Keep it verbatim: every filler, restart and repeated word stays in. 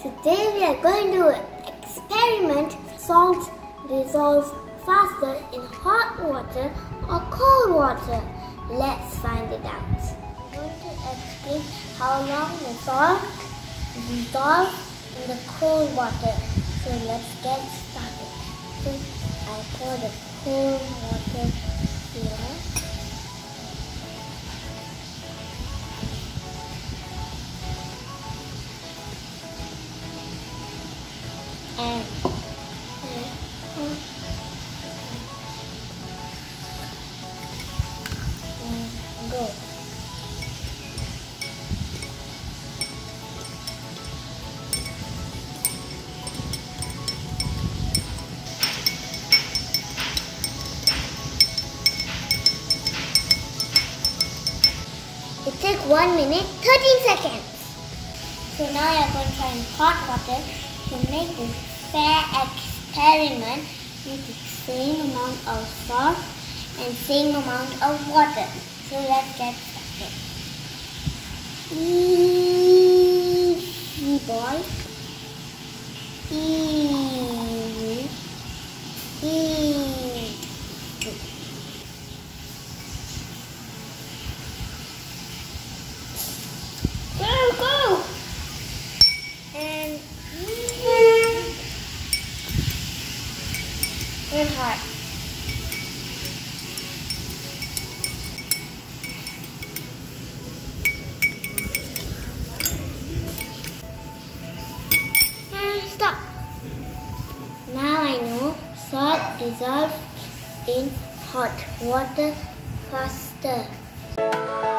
Today we are going to experiment salt dissolves faster in hot water or cold water. Let's find it out. I'm going to explain how long the salt dissolves in the cold water. So let's get started. So I pour the cold water here. And, and, and go. It took one minute thirteen seconds. So now you're going to try in hot water. To make this fair experiment, use the same amount of salt and same amount of water. So let's get started. Easy, boys. Easy. Easy. Go, go! And and hot. And stop. Now I know salt dissolves in hot water faster.